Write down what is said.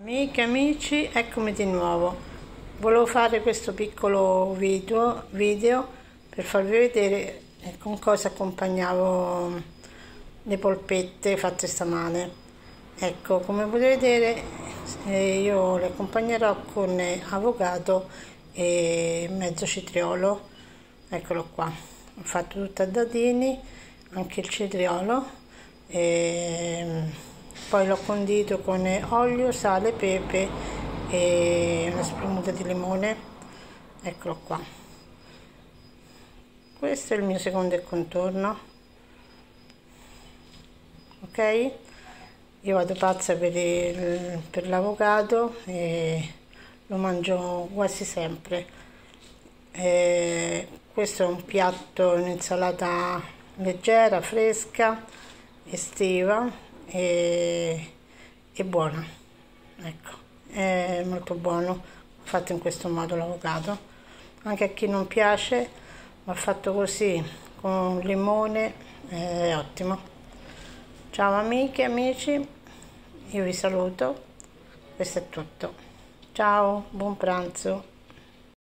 Amiche, amici, eccomi di nuovo. Volevo fare questo piccolo video per farvi vedere con cosa accompagnavo le polpette fatte stamane. Ecco, come potete vedere, io le accompagnerò con avocado e mezzo cetriolo. Eccolo qua, ho fatto tutto a dadini, anche il cetriolo. Poi l'ho condito con olio, sale, pepe e una spremuta di limone. Eccolo qua. Questo è il mio secondo contorno. Ok? Io vado pazza per l'avocado e lo mangio quasi sempre. Questo è un piatto, un'insalata leggera, fresca, estiva e buona. Ecco, è molto buono fatto in questo modo l'avocado. Anche a chi non piace, ma fatto così con limone è ottimo. Ciao amiche e amici, io vi saluto, questo è tutto. Ciao, buon pranzo.